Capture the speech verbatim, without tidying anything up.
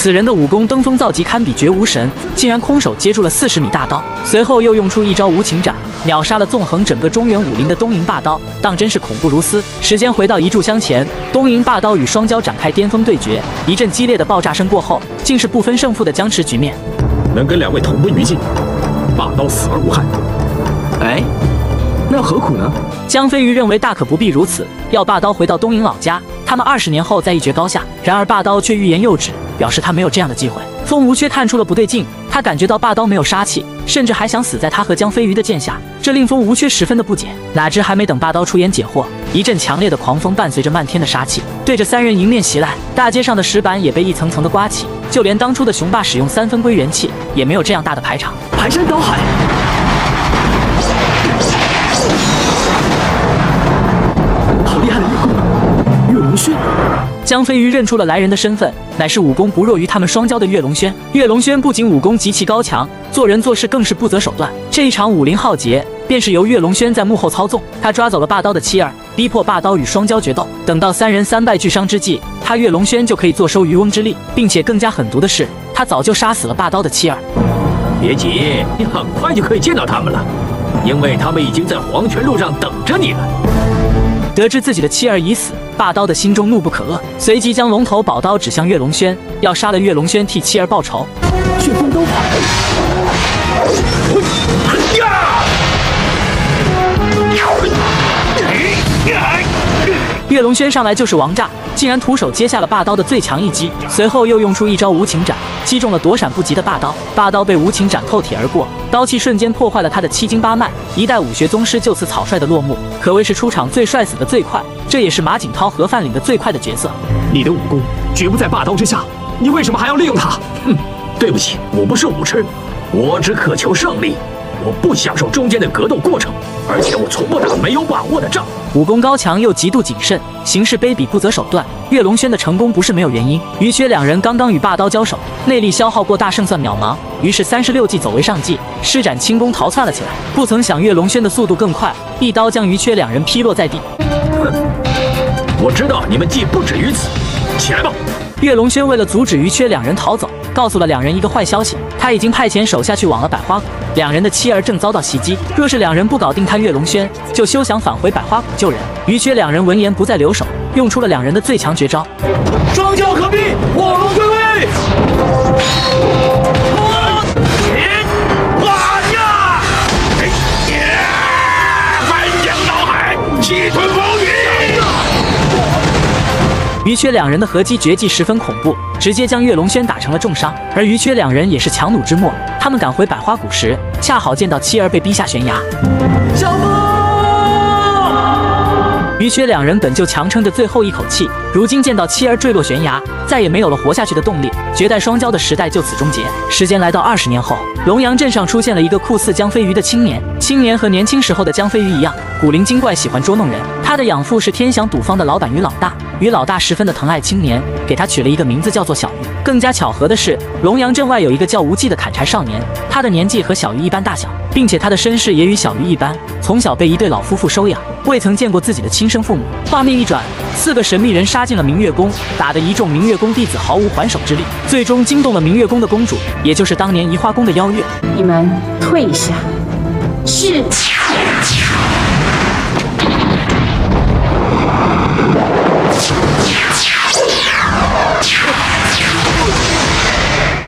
此人的武功登峰造极，堪比绝无神，竟然空手接住了四十米大刀，随后又用出一招无情斩，秒杀了纵横整个中原武林的东瀛霸刀，当真是恐怖如斯。时间回到一炷香前，东瀛霸刀与双骄展开巅峰对决，一阵激烈的爆炸声过后，竟是不分胜负的僵持局面。 能跟两位同归于尽，霸刀死而无憾。 哎，那何苦呢？ 江飞鱼认为大可不必如此，要霸刀回到东瀛老家，他们二十年后再一决高下。然而霸刀却欲言又止，表示他没有这样的机会。风无缺探出了不对劲，他感觉到霸刀没有杀气，甚至还想死在他和江飞鱼的剑下，这令风无缺十分的不解。哪知还没等霸刀出言解惑，一阵强烈的狂风伴随着漫天的杀气，对着三人迎面袭来。大街上的石板也被一层层的刮起，就连当初的雄霸使用三分归元气，也没有这样大的排场。 排山倒海，好厉害的月功，月龙轩。 江飞鱼认出了来人的身份，乃是武功不弱于他们双骄的岳龙轩。岳龙轩不仅武功极其高强，做人做事更是不择手段。这一场武林浩劫，便是由岳龙轩在幕后操纵。他抓走了霸刀的妻儿，逼迫霸刀与双骄决斗。等到三人三败俱伤之际，他岳龙轩就可以坐收渔翁之利，并且更加狠毒的是，他早就杀死了霸刀的妻儿。 别急，你很快就可以见到他们了，因为他们已经在黄泉路上等着你了。 得知自己的妻儿已死，霸刀的心中怒不可遏，随即将龙头宝刀指向岳龙轩，要杀了岳龙轩替妻儿报仇。 旋风刀法， 岳龙轩上来就是王炸，竟然徒手接下了霸刀的最强一击，随后又用出一招无情斩，击中了躲闪不及的霸刀。霸刀被无情斩透体而过，刀气瞬间破坏了他的七经八脉，一代武学宗师就此草率的落幕，可谓是出场最帅死的最快，这也是马景涛和范岭的最快的角色。 你的武功绝不在霸刀之下，你为什么还要利用他？哼，对不起，我不是武痴，我只渴求胜利，我不享受中间的格斗过程，而且我从不打没有把握的仗。 武功高强又极度谨慎，行事卑鄙不择手段。岳龙轩的成功不是没有原因，于缺两人刚刚与霸刀交手，内力消耗过大，胜算渺茫，于是三十六计走为上计，施展轻功逃窜了起来。不曾想岳龙轩的速度更快，一刀将于缺两人劈落在地。 哼，我知道你们计不止于此，起来吧。 岳龙轩为了阻止于缺两人逃走，告诉了两人一个坏消息，他已经派遣手下去往了百花谷，两人的妻儿正遭到袭击，若是两人不搞定他岳龙轩，就休想返回百花谷救人。于缺两人闻言不再留手，用出了两人的最强绝招， 双骄合璧，火龙归位。 气吞风雨。 于缺两人的合击绝技十分恐怖，直接将岳龙轩打成了重伤。而于缺两人也是强弩之末，他们赶回百花谷时，恰好见到妻儿被逼下悬崖。 小风！ 于缺两人本就强撑着最后一口气，如今见到妻儿坠落悬崖，再也没有了活下去的动力，绝代双骄的时代就此终结。时间来到二十年后，龙阳镇上出现了一个酷似江飞鱼的青年。青年和年轻时候的江飞鱼一样，古灵精怪，喜欢捉弄人。他的养父是天祥赌坊的老板于老大，于老大十分的疼爱青年，给他取了一个名字叫做小鱼。更加巧合的是，龙阳镇外有一个叫无忌的砍柴少年，他的年纪和小鱼一般大小，并且他的身世也与小鱼一般，从小被一对老夫妇收养，未曾见过自己的亲生父母。画面一转，四个神秘人杀进了明月宫，打得一众明月宫弟子毫无还手之力，最终惊动了明月宫的公主，也就是当年移花宫的邀月。 你们退下。是。